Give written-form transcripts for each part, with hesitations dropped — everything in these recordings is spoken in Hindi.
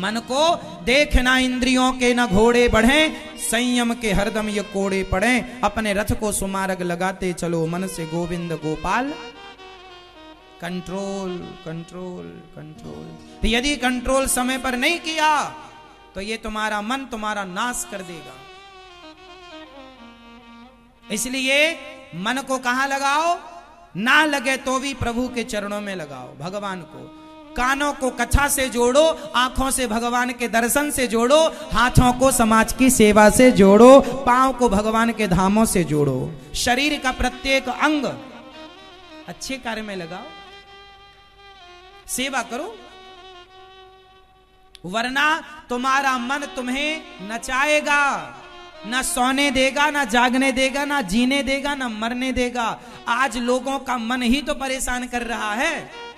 मन को देखना इंद्रियों के न घोड़े बढ़े, संयम के हरदम ये कोड़े पड़े। अपने रथ को सुमार्ग लगाते चलो, मन से Govind Gopal control control control. तो यदि कंट्रोल समय पर नहीं किया तो ये तुम्हारा मन तुम्हारा नाश कर देगा। इसलिए मन को कहां लगाओ? ना लगे तो भी प्रभु के चरणों में लगाओ, भगवान को। कानों को कथा से जोड़ो, आंखों से भगवान के दर्शन से जोड़ो, हाथों को समाज की सेवा से जोड़ो, पांव को भगवान के धामों से जोड़ो। शरीर का प्रत्येक अंग अच्छे कार्य में लगाओ, सेवा करो, वरना तुम्हारा मन तुम्हें नचाएगा, ना सोने देगा, ना जागने देगा, ना जीने देगा, ना मरने देगा। आज लोगों का मन ही तो परेशान कर रहा है।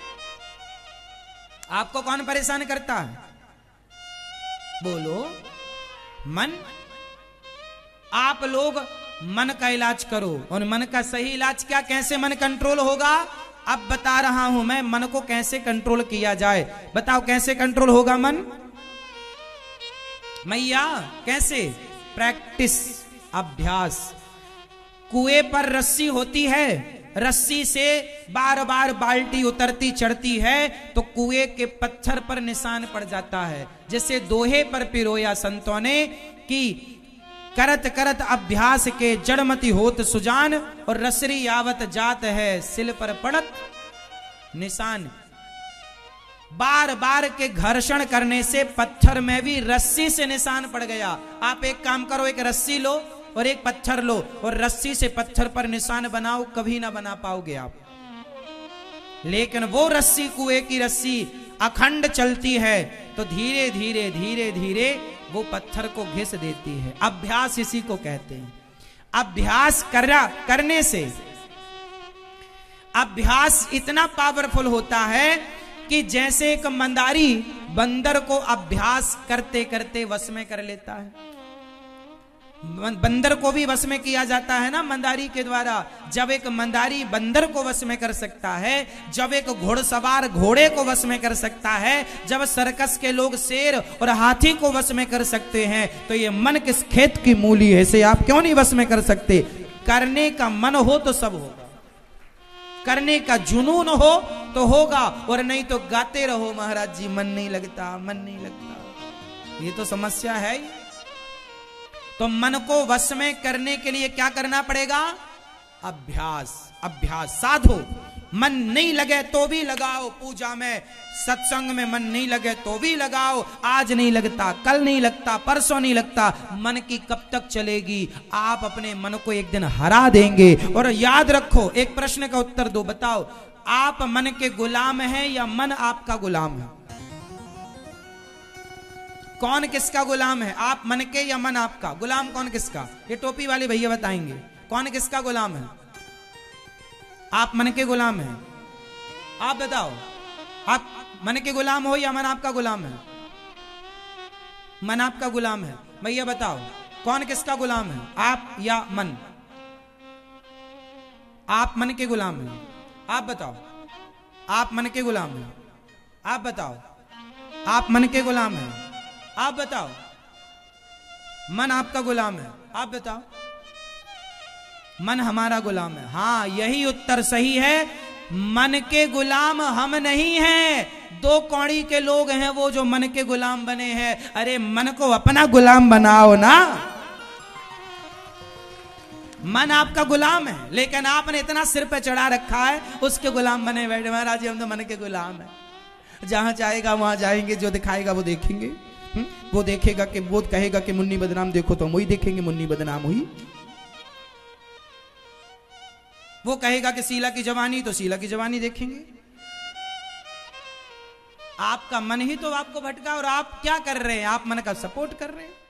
आपको कौन परेशान करता है? बोलो। मन। आप लोग मन का इलाज करो। और मन का सही इलाज क्या, कैसे मन कंट्रोल होगा? अब बता रहा हूं मैं, मन को कैसे कंट्रोल किया जाए। बताओ कैसे कंट्रोल होगा मन? मैया कैसे? प्रैक्टिस, अभ्यास। कुएं पर रस्सी होती है, रस्सी से बार बार बाल्टी उतरती चढ़ती है तो कुएं के पत्थर पर निशान पड़ जाता है। जैसे दोहे पर पिरोया संतों ने कि करत करत अभ्यास के जड़मति होत सुजान, और रसरी यावत जात है सिल पर पड़त निशान। बार बार के घर्षण करने से पत्थर में भी रस्सी से निशान पड़ गया। आप एक काम करो, एक रस्सी लो और एक पत्थर लो और रस्सी से पत्थर पर निशान बनाओ, कभी ना बना पाओगे आप। लेकिन वो रस्सी, कुएं की रस्सी अखंड चलती है तो धीरे धीरे धीरे धीरे वो पत्थर को घिस देती है। अभ्यास इसी को कहते हैं। अभ्यास करने से अभ्यास इतना पावरफुल होता है कि जैसे एक मंदारी बंदर को अभ्यास करते करते वश में कर लेता है। बंदर को भी वश में किया जाता है ना मंदारी के द्वारा। जब एक मंदारी बंदर को वश में कर सकता है, जब एक घोड़सवार घोड़े को वश में कर सकता है, जब सर्कस के लोग शेर और हाथी को वश में कर सकते हैं, तो ये मन किस खेत की मूली है, इसे आप क्यों नहीं वश में कर सकते? करने का मन हो तो सब होगा, करने का जुनून हो तो होगा, और नहीं तो गाते रहो महाराज जी मन नहीं लगता, मन नहीं लगता। ये तो समस्या है ही। तो मन को वश में करने के लिए क्या करना पड़ेगा? अभ्यास। अभ्यास साधो। मन नहीं लगे तो भी लगाओ, पूजा में सत्संग में मन नहीं लगे तो भी लगाओ। आज नहीं लगता, कल नहीं लगता, परसों नहीं लगता, मन की कब तक चलेगी? आप अपने मन को एक दिन हरा देंगे। और याद रखो, एक प्रश्न का उत्तर दो, बताओ आप मन के गुलाम हैं या मन आपका गुलाम है? कौन किसका गुलाम है? आप मन के या मन आपका? गुलाम कौन किसका? ये टोपी वाले भैया बताएंगे कौन किसका गुलाम है। आप मन के गुलाम हैं। आप बताओ, आप मन के गुलाम हो या मन आपका गुलाम है? मन आपका गुलाम है। भैया बताओ कौन किसका गुलाम है, आप या मन? आप मन के गुलाम हैं। आप बताओ, आप मन के गुलाम हैं। आप बताओ, आप मन के गुलाम हैं। आप बताओ, मन आपका गुलाम है। आप बताओ, मन हमारा गुलाम है। हाँ, यही उत्तर सही है। मन के गुलाम हम नहीं हैं। दो कौड़ी के लोग हैं वो जो मन के गुलाम बने हैं। अरे मन को अपना गुलाम बनाओ ना। मन आपका गुलाम है, लेकिन आपने इतना सिर पे चढ़ा रखा है, उसके गुलाम बने बैठे। महाराज जी हम तो मन के गुलाम है, जहां चाहेगा वहां जाएंगे, जो दिखाएगा वो देखेंगे। वो देखेगा कि वो कहेगा कि मुन्नी बदनाम देखो तो हम वही देखेंगे, मुन्नी बदनाम हुई। वो कहेगा कि शीला की जवानी तो शीला की जवानी देखेंगे। आपका मन ही तो आपको भटका, और आप क्या कर रहे हैं? आप मन का सपोर्ट कर रहे हैं।